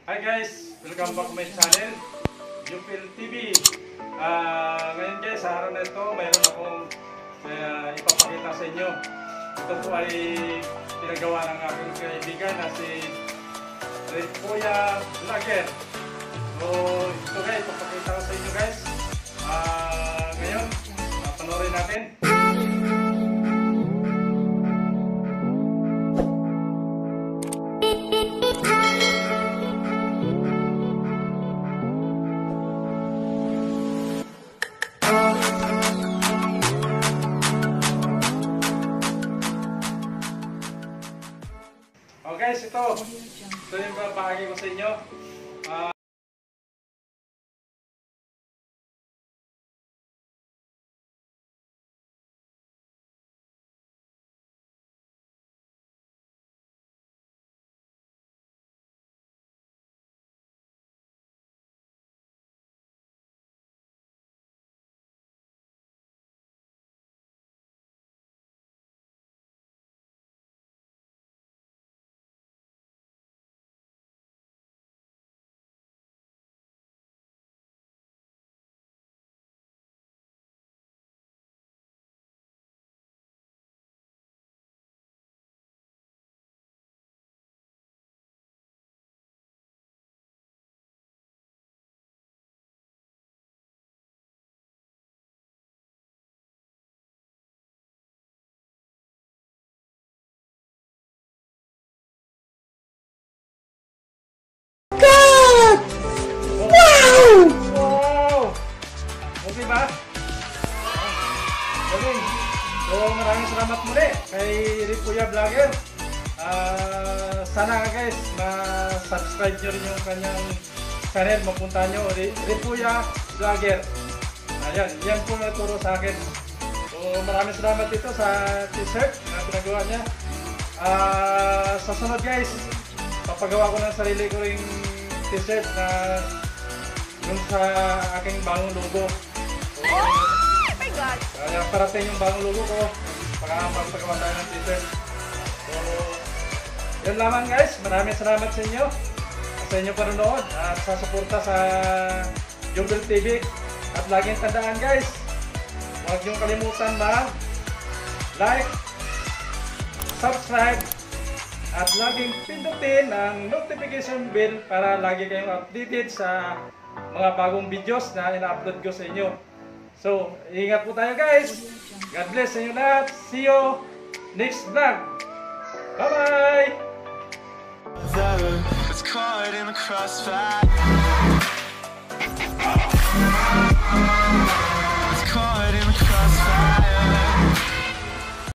Hi guys! Welcome back to my channel, Jupil TV. Ngayon guys, sa araw na ito, mayroon akong ipapakita sa inyo. Ito po ay pinagawa ng aking kaibigan na si Ripuya Vlogger. So ito guys, ipapakita ko sa inyo guys. Ngayon, panoorin natin. Guys, ito yung babahagi ko sa inyo. Diba? Galing. So maraming salamat muli kay Ripuya Vlogger. Sana guys ma-subscribe nyo rin yung kanyang channel. Mapunta nyo Ripuya Vlogger. Ayan, yan po naturo sa akin. So maraming salamat dito sa t-shirt na pinagawa niya. Sa sunod guys, papagawa ko ng sarili ko ring t-shirt na yung sa aking bagong logo. Oh my God! Kaya parating yung bagong logo ko. Pagkakapagawa tayo ng t-shirt. So, yun lamang guys. Maraming salamat sa inyo. Sa inyo panonood at sa suporta sa Jupil TV. At laging tandaan guys, huwag niyong kalimutan like, subscribe, at laging pindutin ang notification bell para lagi kayong updated sa mga bagong videos na ina-upload ko sa inyo. So, ingat po tayo guys. God bless sa inyo lahat. See you next vlog. Bye-bye! It's caught in the crossfire.